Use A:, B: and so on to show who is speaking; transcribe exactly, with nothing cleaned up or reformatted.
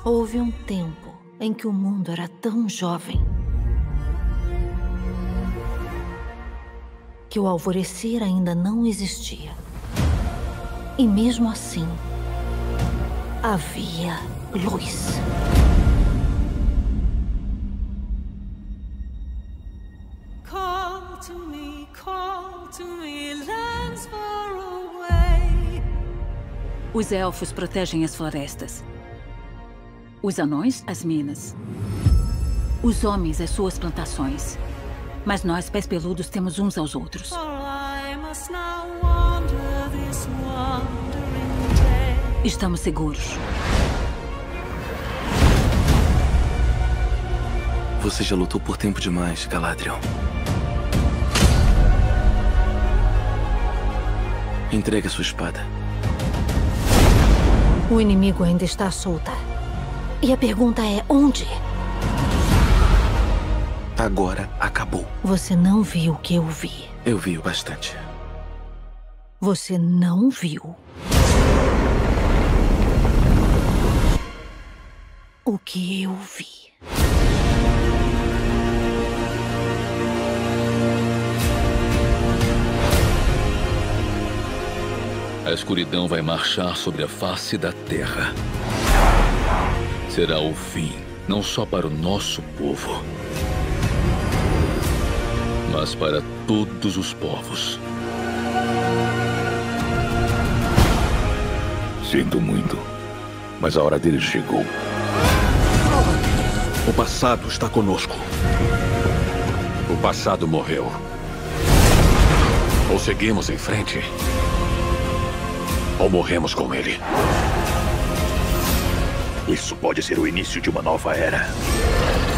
A: Houve um tempo em que o mundo era tão jovem que o alvorecer ainda não existia. E mesmo assim, havia luz.
B: Call to me, call to me, lands far away.
C: Os elfos protegem as florestas. Os anões, as minas. Os homens, as suas plantações. Mas nós, pés peludos, temos uns aos outros. Estamos seguros.
D: Você já lutou por tempo demais, Galadriel. Entregue a sua espada.
A: O inimigo ainda está solta. E a pergunta é, onde?
D: Agora acabou.
A: Você não viu o que eu vi.
D: Eu vi o bastante.
A: Você não viu o que eu vi.
E: A escuridão vai marchar sobre a face da terra. Será o fim, não só para o nosso povo, mas para todos os povos.
F: Sinto muito, mas a hora deles chegou.
G: O passado está conosco.
F: O passado morreu. Ou seguimos em frente, ou morremos com ele.
G: Isso pode ser o início de uma nova era.